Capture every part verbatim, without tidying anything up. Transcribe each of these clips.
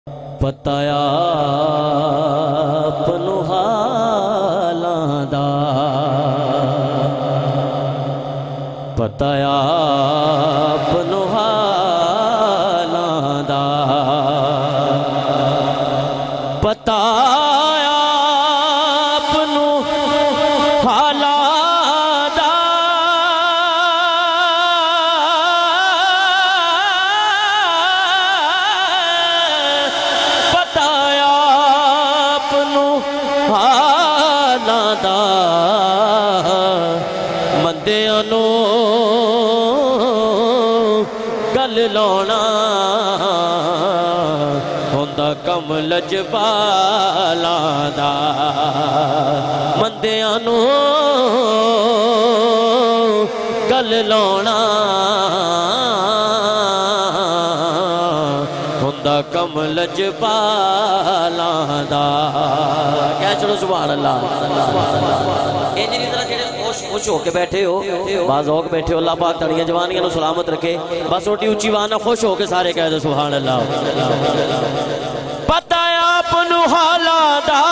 پتایا پنو حالاں دا پتایا پنو حالاں دا پتایا پنو حالاں دا پتایا پنو حالاں دا مندیاں نو گل لاؤنا ہوندا کم لجپالاں دا مندیاں نو گل لاؤنا ہوندا کم لجپالاں دا کہہ چلو سبحان اللہ انجی دی طرح جڑے خوش ہو کے بیٹھے ہو بعض ہو کے بیٹھے ہو اللہ پاک تڑیاں جوانیاں نو سلامت رکھے بس روٹی اچھی وانا خوش ہو کے سارے کہہ دو سبحان اللہ پتایا پنو حالاں دا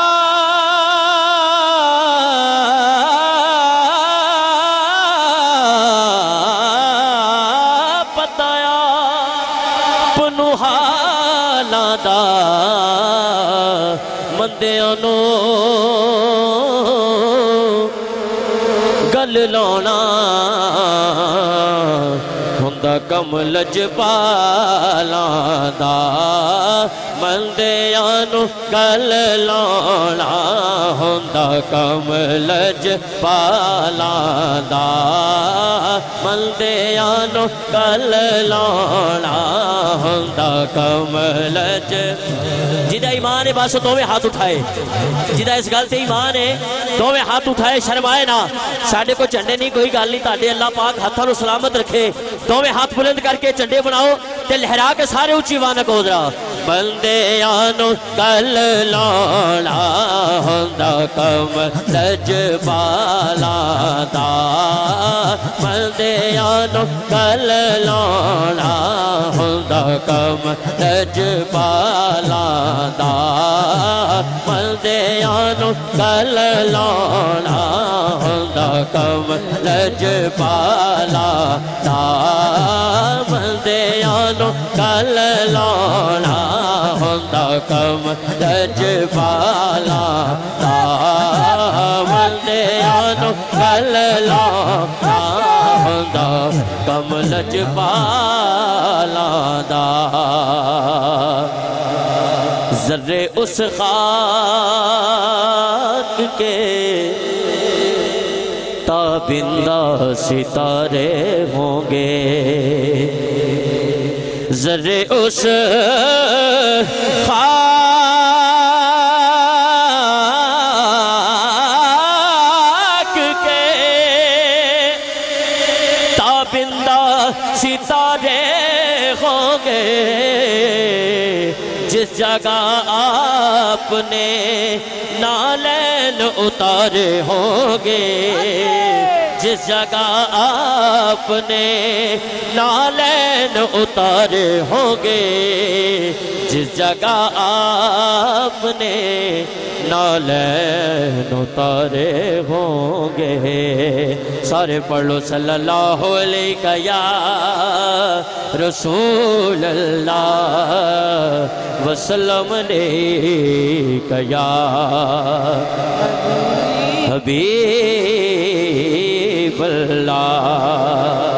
پتایا پنو حالاں دا مندیاں نو گل لاؤنا ہوندا کم لجپالاں دا مندیاں نو گل لاؤنا ہوندا کم لجپالاں دا مندیاں نو گل لاؤنا ہوندا کم لج جدہ ایمان ہے بس دوویں ہاتھ اٹھائے جدہ اس گل تے ایمان ہے دوویں ہاتھ اٹھائے شرمائے نا ساڑھے کو چنڈے نہیں کوئی گل نہیں تاڑے اللہ پاک ہاتھاں نو سلامت رکھے دوویں ہاتھ بلند کر کے چنڈے بناؤ تے لہرا کے سارے اونچی وانا کو درا بندیاں نو گل لاؤنا ہوندا کم لجپالاں دا بندیاں نو گل لاؤنا ہوندا کم لجپالاں دا بندیاں نو گل لاؤنا ہوندا کم لجپالاں دا بندیاں نو گل لاؤنا ہوندا کم لجپالاں دا بندیاں نو گل لاؤنا ہوندا کم لجپالاں دا ذرے اس خاک کے تابندہ ستارے ہوں گے ذرے اس خاک کے تابندہ ستارے ہوں گے جس جگہ آپ نے نالین اتارے ہوں گے جس جگہ آپ نے نالین اتارے ہوں گے جس جگہ آپ نے نالین اتارے ہوں گے سارے پڑھ لو صلی اللہ علیہ یا رسول اللہ وسلم علیہ یا حبیب اللہ